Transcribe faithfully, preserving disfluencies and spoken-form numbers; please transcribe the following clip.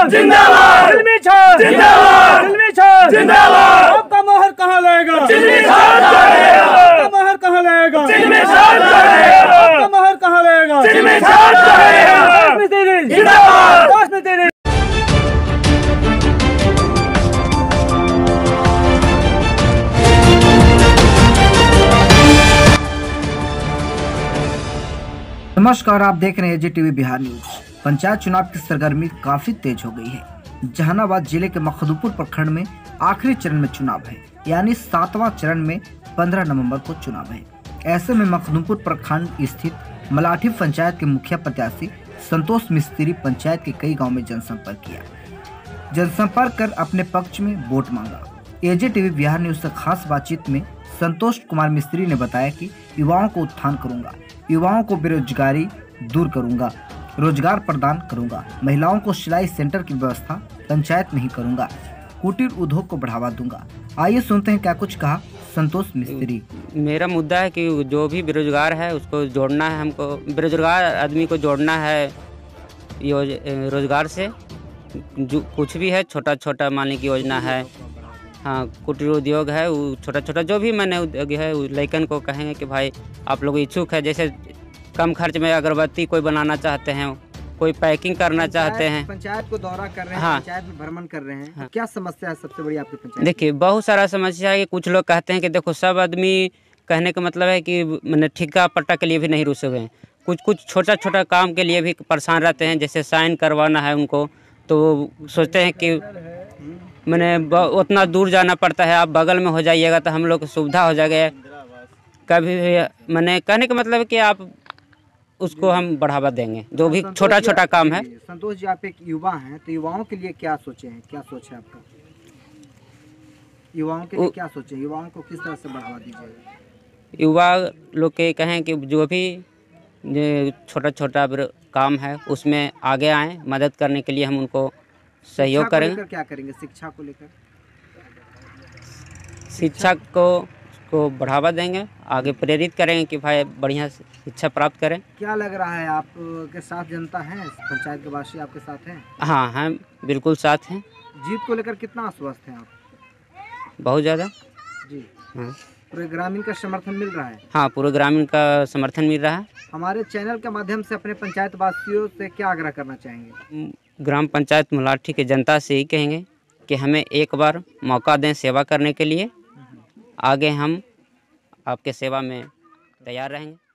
छाप जिंदाबाद, फिल्मी छाप जिंदाबाद, फिल्मी छाप जिंदाबाद। आपका मोहर कहाँ लगेगा? फिल्मी छाप लगेगा। आपका मोहर कहाँ लगेगा? फिल्मी छाप लगेगा। आपका मोहर कहाँ लगेगा? फिल्मी छाप लगेगा। मिस्त्री जिंदाबाद, मिस्त्री। नमस्कार, आप देख रहे हैं J TV Bihar news. Panchayat चुनाव की सरगर्मी काफी तेज हो गई है। जहानाबाद जिले के मखदूमपुर प्रखंड में आखिरी चरण में चुनाव है, यानी सातवां चरण में पंद्रह नवंबर को चुनाव है। ऐसे में मखदूमपुर प्रखंड स्थित मलाठी पंचायत के मुखिया प्रत्याशी संतोष मिस्त्री पंचायत के कई गाँव में जनसंपर्क किया। जनसंपर्क कर अपने पक्ष में वोट मांगा। एजे टीवी बिहार न्यूज से खास बातचीत में संतोष कुमार मिस्त्री ने बताया कि युवाओं को उत्थान करूंगा, युवाओं को बेरोजगारी दूर करूंगा, रोजगार प्रदान करूंगा, महिलाओं को सिलाई सेंटर की व्यवस्था पंचायत में ही करूंगा, कुटीर उद्योग को बढ़ावा दूंगा। आइए सुनते हैं क्या कुछ कहा संतोष मिस्त्री। मेरा मुद्दा है कि जो भी बेरोजगार है उसको जोड़ना है, हमको बेरोजगार आदमी को जोड़ना है रोजगार से। जो कुछ भी है, छोटा छोटा मालिक की योजना है, हाँ, कुटीर उद्योग है, वो छोटा छोटा जो भी मैंने उद्योग है, लड़कन को कहेंगे कि भाई आप लोग इच्छुक है, जैसे कम खर्च में अगरबत्ती कोई बनाना चाहते हैं, कोई पैकिंग करना चाहते हैं, पंचायत को दौरा कर रहे हैं, हाँ, पंचायत में भ्रमण कर रहे हैं, हाँ। क्या समस्या है सबसे बड़ी आपकी पंचायत? देखिए, बहुत सारा समस्या है कि कुछ लोग कहते हैं कि देखो, सब आदमी कहने का मतलब है कि मैंने ठेका पट्टा के लिए भी नहीं रुसे हुए हैं, कुछ कुछ छोटा छोटा काम के लिए भी परेशान रहते हैं। जैसे साइन करवाना है उनको, तो सोचते हैं कि मैंने उतना दूर जाना पड़ता है, आप बगल में हो जाइएगा तो हम लोग को सुविधा हो जाएगा। कभी मैंने कहने का मतलब है कि आप उसको हम बढ़ावा देंगे, जो भी छोटा छोटा काम है। संतोष जी, आप एक युवा हैं, तो युवाओं के लिए क्या सोचे हैं, क्या सोच है आपका? युवाओं के लिए क्या सोचे, युवाओं को किस तरह से बढ़ावा दीजिएगा? युवा लोग के कहें कि जो भी छोटा छोटा काम है उसमें आगे आएँ, मदद करने के लिए हम उनको सहयोग करेंगे। क्या करेंगे शिक्षा को लेकर? शिक्षा को को बढ़ावा देंगे, आगे प्रेरित करेंगे कि भाई बढ़िया शिक्षा प्राप्त करें। क्या लग रहा है आपके साथ जनता है, पंचायत के वासी आपके साथ हैं? हाँ, हम बिल्कुल साथ हैं। जीत को लेकर कितना आश्वस्त हैं आप? बहुत ज़्यादा जी। हाँ। पूरे ग्रामीण का समर्थन मिल रहा है? हाँ, पूरे ग्रामीण का समर्थन मिल रहा है। हमारे चैनल के माध्यम से अपने पंचायत वासियों से क्या आग्रह करना चाहेंगे? ग्राम पंचायत मलाठी के जनता से ही कहेंगे कि हमें एक बार मौका दें सेवा करने के लिए। आगे हम आपके सेवा में तैयार रहेंगे।